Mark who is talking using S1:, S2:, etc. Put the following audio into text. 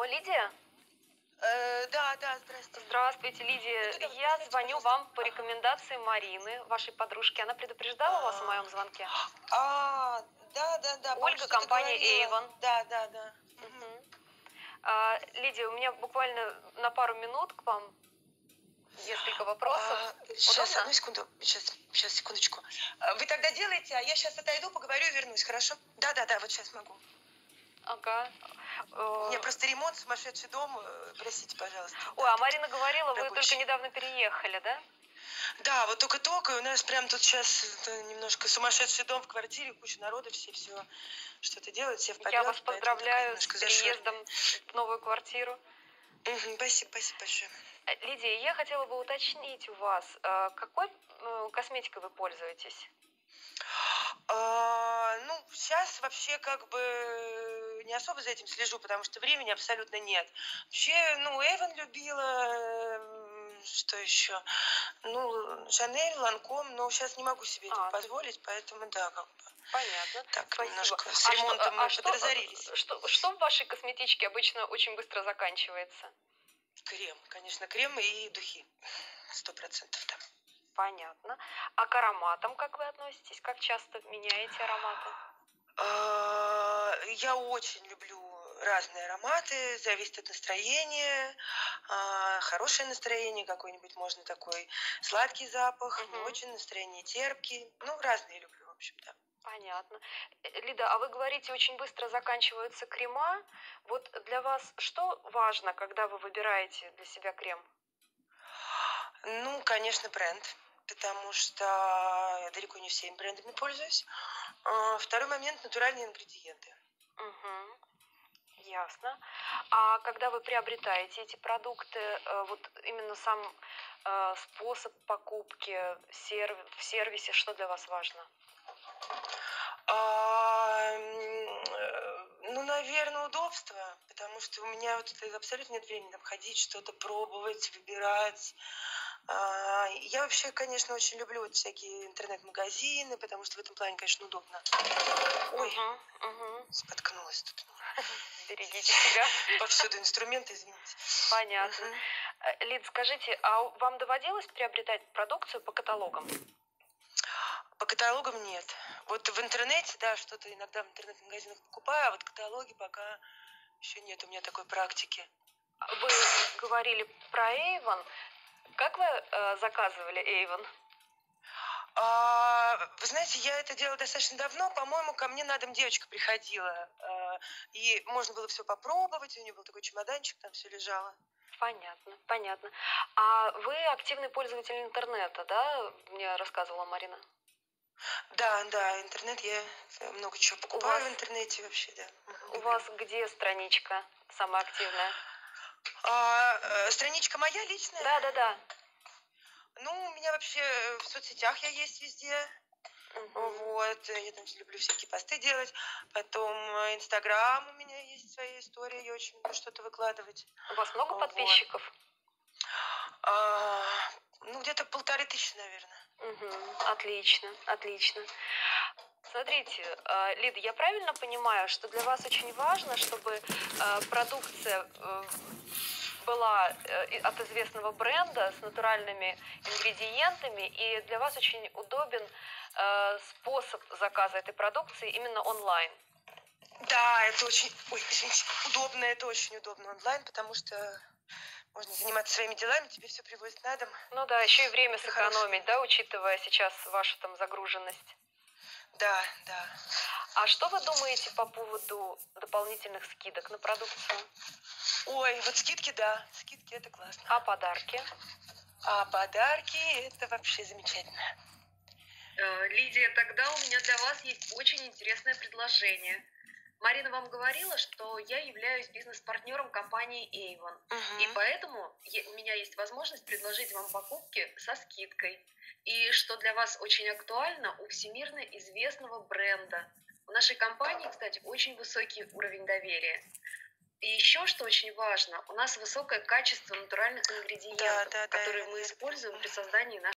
S1: Лидия?
S2: Да, да, здрасте.
S1: Здравствуйте, Лидия.
S2: Да-да,
S1: Я
S2: представьте,
S1: звоню
S2: пожалуйста.
S1: вам по рекомендации Марины, вашей подружки. Она предупреждала вас о
S2: А,
S1: моем звонке?
S2: да, по-моему,
S1: Ольга,
S2: что-то
S1: компания
S2: говорила.
S1: Avon.
S2: Да. Мгм.
S1: Мгм. Лидия, у меня буквально на пару минут к вам несколько вопросов.
S2: Сейчас,
S1: Удобно?
S2: одну секунду. Сейчас, секундочку. Вы тогда делайте, а я сейчас отойду, поговорю и вернусь, хорошо? Да, вот сейчас могу.
S1: Ага.
S2: У меня
S1: Э,
S2: просто ремонт, сумасшедший дом. Простите, пожалуйста.
S1: Ой,
S2: Да,
S1: а
S2: тут
S1: Марина говорила, вы только
S2: рабочий.
S1: недавно переехали, да?
S2: Да, вот только-только. У нас прям тут сейчас немножко сумасшедший дом в квартире, куча народа, все что-то делают, все в
S1: Я вас
S2: побелке, поэтому такая
S1: поздравляю с
S2: немножко
S1: переездом
S2: зашоренная.
S1: в новую квартиру.
S2: Спасибо большое.
S1: Лидия, я хотела бы уточнить у вас, какой косметикой вы пользуетесь?
S2: Ну, сейчас вообще как бы не особо за этим слежу, потому что времени абсолютно нет. Вообще, ну, Эван любила, что еще? Ну, Шанель, Ланком, но сейчас не могу себе этого
S1: А,
S2: позволить, поэтому да, как бы
S1: понятно,
S2: так
S1: спасибо.
S2: немножко с
S1: А что,
S2: ремонтом мы подразорились.
S1: что в вашей косметичке обычно очень быстро заканчивается?
S2: Крем, конечно, крем и духи. 100%, да.
S1: Понятно. А к ароматам как вы относитесь? Как часто меняете ароматы?
S2: Я очень люблю разные ароматы, зависит от настроения. Хорошее настроение какой-нибудь можно такой, сладкий запах, не
S1: Мгм.
S2: очень настроение терпкий. Ну, разные люблю, в общем, да.
S1: Понятно. Лида, а вы говорите, очень быстро заканчиваются крема. Вот для вас что важно, когда вы выбираете для себя крем?
S2: Ну, конечно, бренд, потому что я далеко не всеми брендами пользуюсь. Второй момент – натуральные ингредиенты.
S1: Мгм. Ясно. А когда вы приобретаете эти продукты, вот именно сам способ покупки в сервисе, что для вас важно?
S2: Ну, наверное, удобство, потому что у меня вот абсолютно нет времени там ходить, что-то пробовать, выбирать. Я вообще, конечно, очень люблю вот всякие интернет-магазины, потому что в этом плане, конечно, удобно. Ой,
S1: Мгм, мгм.
S2: споткнулась тут.
S1: Берегите себя.
S2: Повсюду инструменты, извините.
S1: Понятно.
S2: Мгм.
S1: Лид, скажите, а вам доводилось приобретать продукцию по каталогам?
S2: По каталогам нет. Вот в интернете, да, что-то иногда в интернет-магазинах покупаю, а вот каталоги пока еще нет у меня такой практики.
S1: Вы говорили про Avon. Как вы заказывали Avon?
S2: Вы знаете, я это делала достаточно давно. По-моему, ко мне на дом девочка приходила. И можно было все попробовать. У нее был такой чемоданчик, там все лежало.
S1: Понятно, понятно. А вы активный пользователь интернета, да? Мне рассказывала Марина.
S2: Да, интернет я много чего
S1: У
S2: покупаю
S1: вас,
S2: в интернете вообще, да.
S1: у
S2: Люблю.
S1: вас где страничка самая активная?
S2: Страничка моя личная.
S1: Да.
S2: Ну, у меня вообще в соцсетях я есть везде.
S1: Мгм.
S2: Вот, я там люблю всякие посты делать. Потом Инстаграм у меня есть своя история, я очень люблю что-то выкладывать.
S1: У вас много
S2: Вот.
S1: подписчиков?
S2: А, ну, где-то 1500, наверное.
S1: Мгм. Отлично, отлично. Смотрите, Лида, я правильно понимаю, что для вас очень важно, чтобы продукция была от известного бренда с натуральными ингредиентами, и для вас очень удобен способ заказа этой продукции именно онлайн?
S2: Да, это очень, ой, извините, удобно, это очень удобно онлайн, потому что можно заниматься своими делами, тебе все привозят на дом.
S1: Ну да, еще и время
S2: Это хороший
S1: сэкономить,
S2: момент.
S1: да, учитывая сейчас вашу там загруженность.
S2: Да.
S1: А что вы думаете по поводу дополнительных скидок на продукцию?
S2: Ой, вот скидки, да, скидки это классно.
S1: А подарки?
S2: А подарки это вообще замечательно.
S1: Лидия, тогда у меня для вас есть очень интересное предложение. Марина вам говорила, что я являюсь бизнес-партнером компании Avon. И
S2: Мгм.
S1: поэтому у меня есть возможность предложить вам покупки со скидкой. И что для вас очень актуально, у всемирно известного бренда. У нашей компании, кстати, очень высокий уровень доверия. И еще, что очень важно, у нас высокое качество натуральных ингредиентов,
S2: Да, я
S1: которые мы
S2: верю.
S1: используем при создании наших